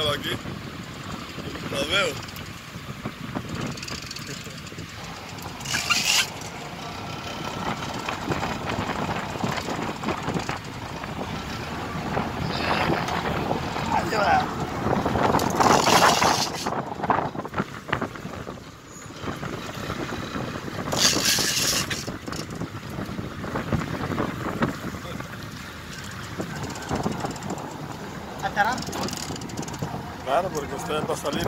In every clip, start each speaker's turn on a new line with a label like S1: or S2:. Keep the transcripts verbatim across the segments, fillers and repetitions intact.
S1: míralo aquí. Lo veo. Claro, porque usted va a salir.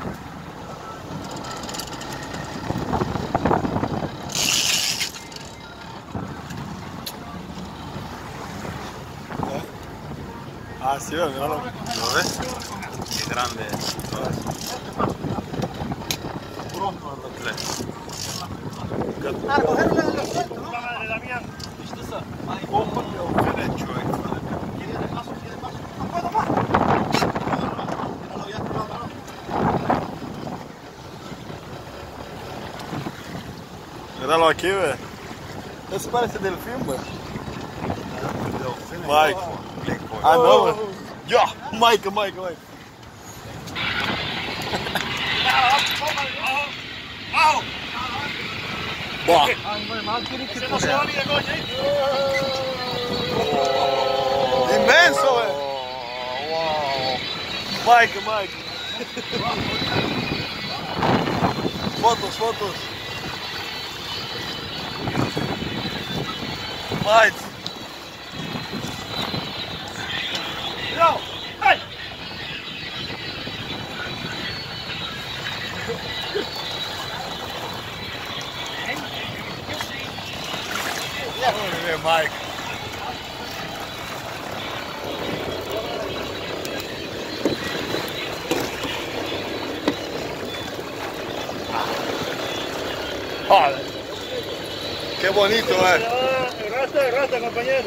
S1: Ah, sí, míralo. ¿Lo ves? Qué grande es.
S2: A cogerle los sueltos, ¿no?
S3: Madre Damián.
S2: ¿Viste eso?
S1: Míralo aquí, ve. Eso parece delfín, ve. Mike. Ah, no, ve. Ya, Mike, Mike, Mike.
S3: ¡Vamos!
S1: Bah.
S3: Ese no se va ni de coña, ¿eh?
S1: Inmenso, ve. Mike, Mike. Fotos, fotos. Mike.
S3: ¡No! ¡Ay!
S1: Muy bien, Mike. Joder. Qué bonito, eh.
S3: Rasta, rasta, compañero.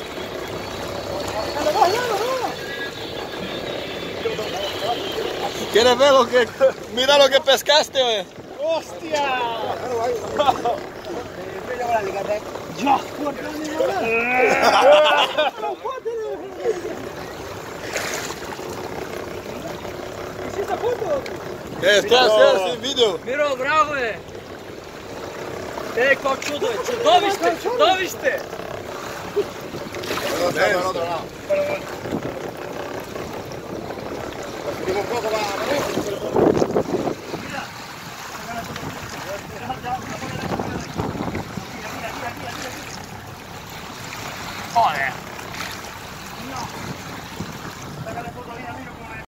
S1: ¿Quieres ver lo que... Mira lo que pescaste, eh.
S3: ¡Hostia!
S2: ¡Ya! ¿Hiciste foto?
S1: ¿Qué estás haciendo sin video?
S2: Miro, bravo je! E, kao čudo je, čudovište, čudovište!
S3: Joder.